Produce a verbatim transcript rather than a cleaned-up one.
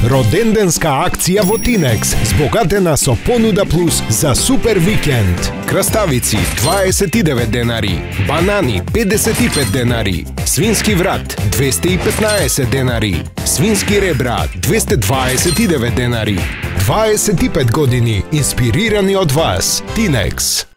Роденденска акција во Тинекс, збогатена со понуда плюс за супер викенд. Краставици дваесет и девет денари, банани педесет и пет денари, свински врат двесте и петнаесет денари, свински ребра двесте дваесет и девет денари. дваесет и пет години инспирирани од вас. Тинекс.